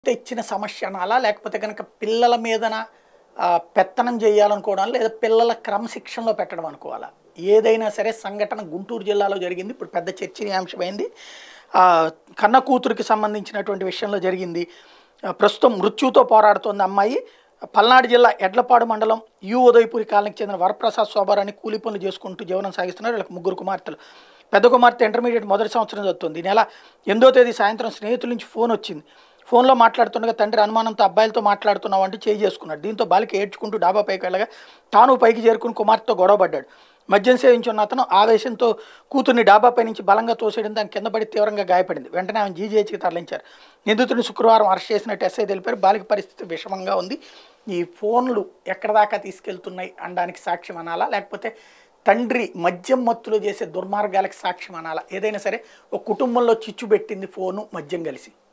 తెచ్చిన సమస్య అనాలా, లేకపోతే కనుక పిల్లల మీదన పెత్తనం చేయాలనుకోవడం, లేదా పిల్లల క్రమశిక్షణలో పెట్టడం అనుకోవాలా? ఏదైనా సరే సంఘటన గుంటూరు జిల్లాలో జరిగింది. ఇప్పుడు పెద్ద చర్చనీయాంశమైంది. కన్న కూతురికి సంబంధించినటువంటి విషయంలో జరిగింది. ప్రస్తుతం మృత్యుతో పోరాడుతోంది అమ్మాయి. పల్నాడు జిల్లా ఎడ్లపాడు మండలం ఉదయపూరి కాలనీకి చెందిన వరప్రసాద్ శోభారాన్ని కూలి పనులు చేసుకుంటూ జీవనం సాగిస్తున్నారు. వీళ్ళకి 3 కుమార్తెలు. పెద్ద కుమార్తె ఇంటర్మీడియట్ మొదటి సంవత్సరం చదువుతుంది. ఈ నెల 8వ తేదీ సాయంత్రం స్నేహితుల నుంచి ఫోన్ వచ్చింది. ఫోన్లో మాట్లాడుతుండగా తండ్రి అనుమానంతో అబ్బాయిలతో మాట్లాడుతున్నావు అంటూ చేయి చేసుకున్నాడు. దీంతో బాలిక ఏడ్చుకుంటూ డాబా పైకి వెళ్ళగా తాను పైకి చేరుకుని కుమార్తెతో గొడవపడ్డాడు. మద్యం సేవించున్న అతను ఆవేశంతో కూతుర్ని డాబాపై నుంచి బలంగా తోసేయడం, దాని కింద పడి తీవ్రంగా గాయపడింది. వెంటనే ఆమె జీజీహెచ్కి తరలించారు. నిందితుడిని శుక్రవారం అరెస్ట్ చేసినట్టు ఎస్ఐ తెలిపారు. బాలిక పరిస్థితి విషమంగా ఉంది. ఈ ఫోన్లు ఎక్కడ దాకా తీసుకెళ్తున్నాయి అనడానికి సాక్ష్యం అనాలా, లేకపోతే తండ్రి మద్యం మత్తులో చేసే దుర్మార్గాలకు సాక్ష్యం అనాలా? ఏదైనా సరే ఒక కుటుంబంలో చిచ్చు పెట్టింది ఫోను మద్యం కలిసి.